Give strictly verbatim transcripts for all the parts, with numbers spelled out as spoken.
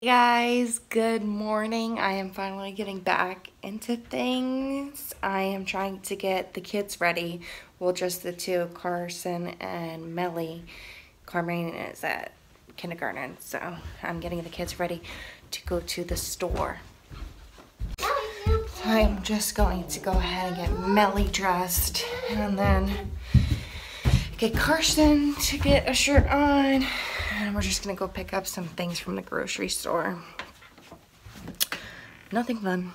Hey guys, good morning. I am finally getting back into things. I am trying to get the kids ready. Well, just the two, Carson and Melly. Carmen is at kindergarten, so I'm getting the kids ready to go to the store. So I'm just going to go ahead and get Melly dressed and then get Carson to get a shirt on. And we're just gonna go pick up some things from the grocery store. Nothing fun.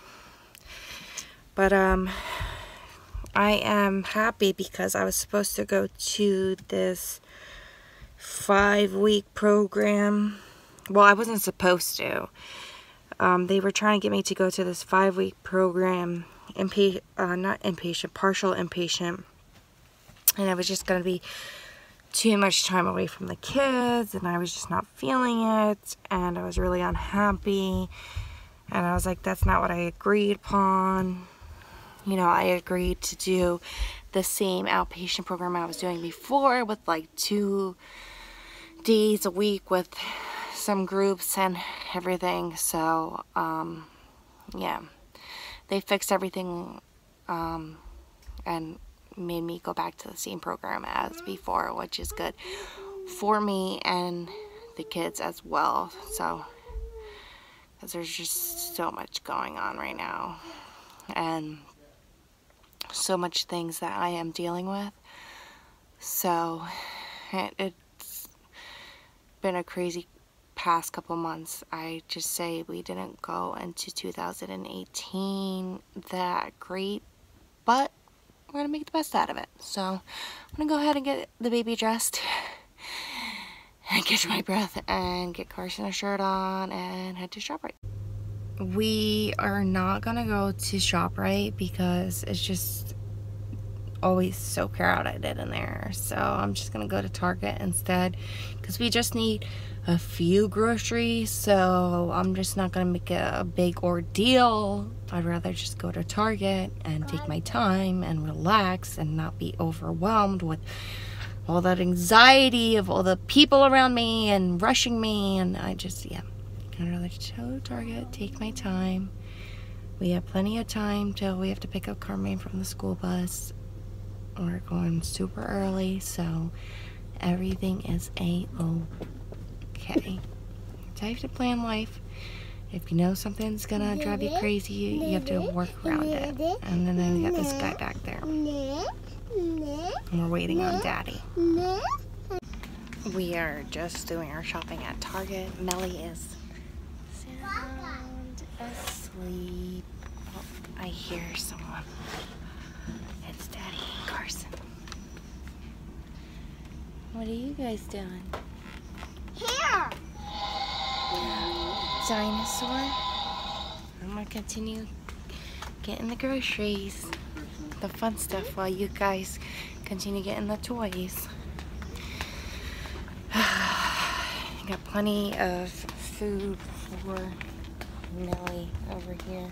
But um, I am happy because I was supposed to go to this five week program. Well, I wasn't supposed to. Um, they were trying to get me to go to this five week program, inpa uh, not inpatient, partial inpatient. And it was just gonna be too much time away from the kids, and I was just not feeling it, and I was really unhappy, and I was like, that's not what I agreed upon. You know, I agreed to do the same outpatient program I was doing before with like two days a week with some groups and everything. So um yeah, they fixed everything um and made me go back to the same program as before, which is good for me and the kids as well. So, because there's just so much going on right now and so much things that I am dealing with. So it, it's been a crazy past couple months. I just say we didn't go into two thousand eighteen that great, but we're gonna make the best out of it. So I'm gonna go ahead and get the baby dressed and catch my breath and get Carson a shirt on and head to ShopRite. We are not gonna go to ShopRite because it's just always so crowded in there. So I'm just gonna go to Target instead because we just need a few groceries. So I'm just not gonna make it a big ordeal. I'd rather just go to Target and take my time and relax and not be overwhelmed with all that anxiety of all the people around me and rushing me. And I just, yeah, I'd rather just go to Target, take my time. We have plenty of time till we have to pick up Carmen from the school bus. We're going super early, so everything is a-okay. That's how you have to plan life. If you know something's gonna drive you crazy, you have to work around it. And then we got this guy back there. And we're waiting on Daddy. We are just doing our shopping at Target. Melly is sound asleep. Oh, I hear someone. It's Daddy and Carson. What are you guys doing? Here! Dinosaur. I'm gonna continue getting the groceries, the fun stuff, while you guys continue getting the toys. Got plenty of food for Melly over here.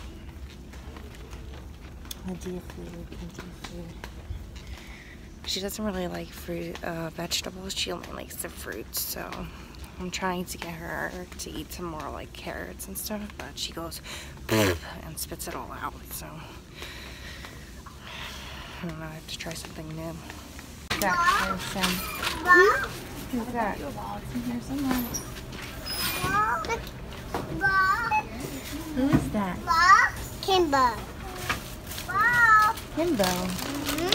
Plenty of food, plenty of food. She doesn't really like fruit, uh, vegetables. She only likes the fruits, so I'm trying to get her to eat some more like carrots and stuff, but she goes and spits it all out. So I don't know, I have to try something new. That person. Who's that? It's in here somewhere. Who is that? Kimbo. Kimbo. Mm-hmm.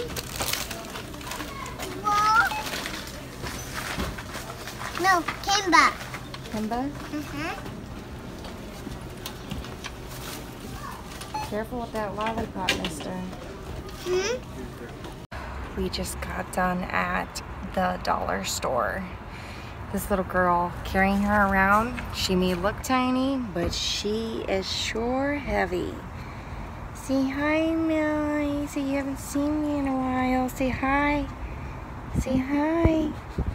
No, Kimba. Kimbo? Mm-hmm. Careful with that lollipop, mister. Hmm? We just got done at the dollar store. This little girl, carrying her around, she may look tiny, but she is sure heavy. Say hi, Millie. Say you haven't seen me in a while. Say hi. Say hi.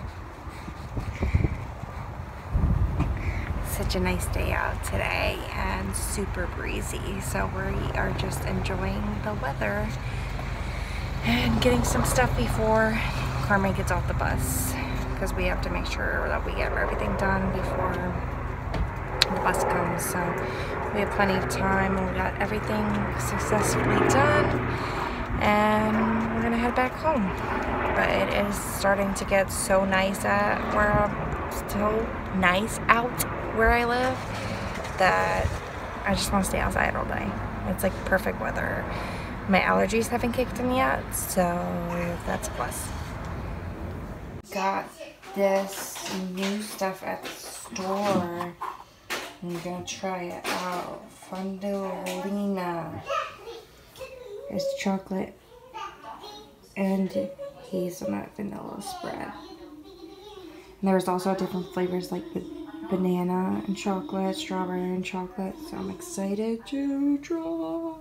Such a nice day out today and super breezy, so we are just enjoying the weather and getting some stuff before Carmen gets off the bus, because we have to make sure that we get everything done before the bus comes. So we have plenty of time, and we got everything successfully done, and we're gonna head back home. But it is starting to get so nice at where I'm so nice out where I live that I just want to stay outside all day. It's like perfect weather. My allergies haven't kicked in yet, so that's a plus. Got this new stuff at the store. I'm gonna try it out. Fondolina. It's chocolate and hazelnut vanilla spread. And there's also different flavors like the banana and chocolate, strawberry and chocolate. So I'm excited to try.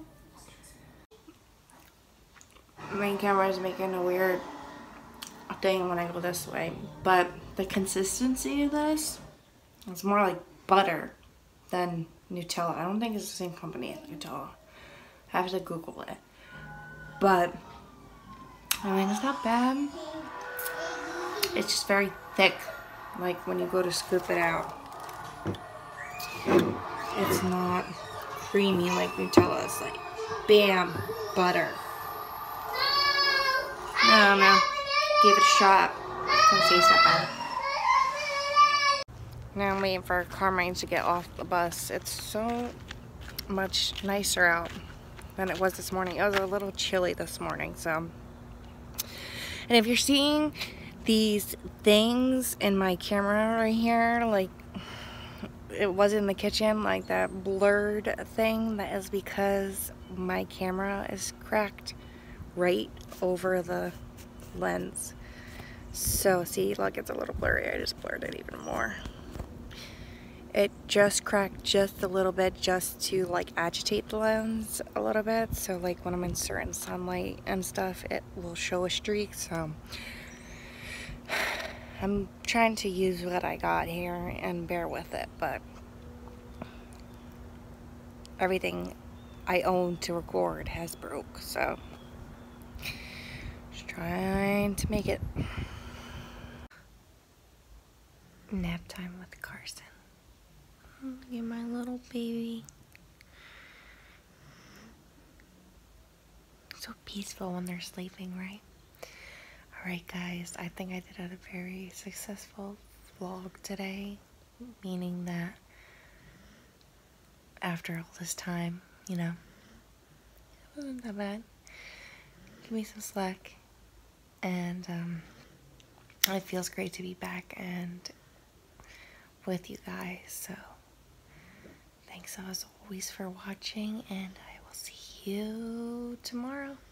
My camera is making a weird thing when I go this way, but the consistency of this is more like butter than Nutella. I don't think it's the same company as Nutella. I have to Google it. But I mean, it's not bad. It's just very thick, like when you go to scoop it out. It's not creamy like Nutella. It's like, bam, butter. I don't know. Give it a shot. Don't taste that bad. Now I'm waiting for Carmine to get off the bus. It's so much nicer out than it was this morning. It was a little chilly this morning, so. And if you're seeing these things in my camera right here, like it was in the kitchen, like that blurred thing, that is because my camera is cracked right over the lens. So see, look, it's a little blurry. I just blurred it even more. It just cracked just a little bit, just to like agitate the lens a little bit. So like when I'm in certain sunlight and stuff, it will show a streak. So I'm trying to use what I got here and bear with it, but everything I own to record has broke, so just trying to make it. Nap time with Carson. Look at my little baby. So peaceful when they're sleeping, right? Alright guys, I think I did a very successful vlog today, meaning that after all this time, you know, it wasn't that bad. Give me some slack, and um, it feels great to be back and with you guys, so thanks as always for watching, and I will see you tomorrow.